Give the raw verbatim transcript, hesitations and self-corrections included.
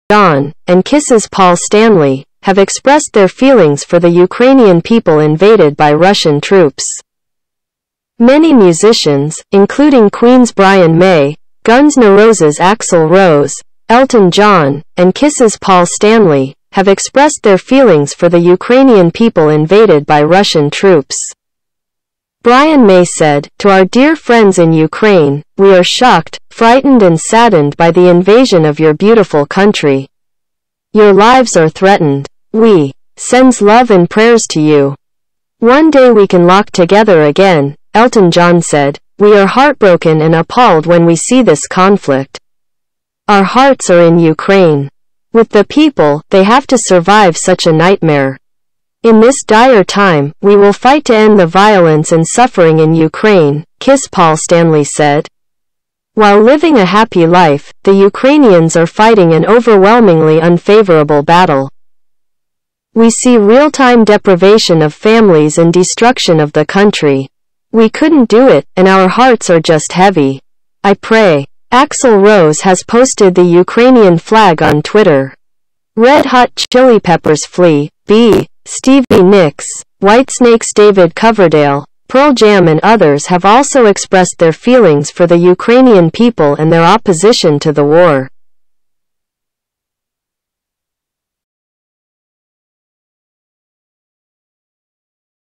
John, and Kiss's Paul Stanley, have expressed their feelings for the Ukrainian people invaded by Russian troops. Many musicians, including Queen's Brian May, Guns N' Roses' Axl Rose, Elton John, and Kiss's Paul Stanley, have expressed their feelings for the Ukrainian people invaded by Russian troops. Brian May said, "To our dear friends in Ukraine, we are shocked, frightened and saddened by the invasion of your beautiful country. Your lives are threatened. We sends love and prayers to you. One day we can lock together again," Elton John said. "We are heartbroken and appalled when we see this conflict. Our hearts are in Ukraine. With the people, they have to survive such a nightmare. In this dire time, we will fight to end the violence and suffering in Ukraine," Kiss Paul Stanley said. While living a happy life, the Ukrainians are fighting an overwhelmingly unfavorable battle. We see real-time deprivation of families and destruction of the country. We couldn't do it, and our hearts are just heavy. I pray. Axl Rose has posted the Ukrainian flag on Twitter. Red Hot Chili Peppers Flea, B. Stevie Nicks, Whitesnake's David Coverdale, Pearl Jam and others have also expressed their feelings for the Ukrainian people and their opposition to the war.